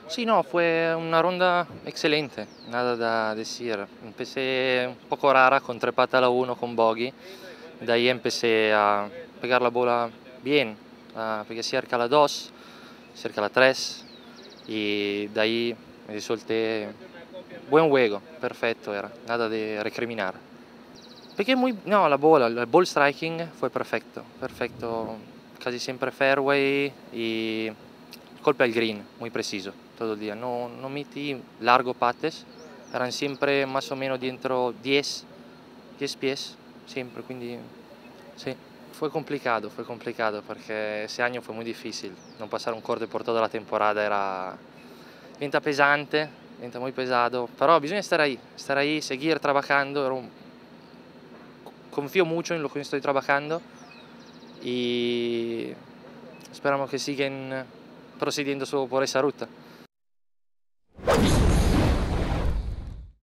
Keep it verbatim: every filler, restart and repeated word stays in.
Sí, no, fue una ronda excelente, nada de decir. Empecé un poco rara con tres patas a la uno con bogey. De ahí empecé a pegar la bola bien, uh, pegué cerca a la dos, cerca a la tres y de ahí me solté. Buen juego, perfecto era, nada de recriminar. Pegué muy, no, la bola, el ball striking fue perfecto, perfecto, casi siempre fairway y golpe al green, muy preciso todo el día. No, no metí largo pates, eran siempre más o menos dentro diez, diez pies, siempre, quindi sí. Fue complicado, fue complicado porque ese año fue muy difícil. No pasar un corte por toda la temporada era, diventa pesante, diventa muy pesado, pero bisogna estar ahí, estar ahí, seguir trabajando. Ero un- confío mucho en lo que estoy trabajando y esperamos que sigan procediendo solo por esa ruta.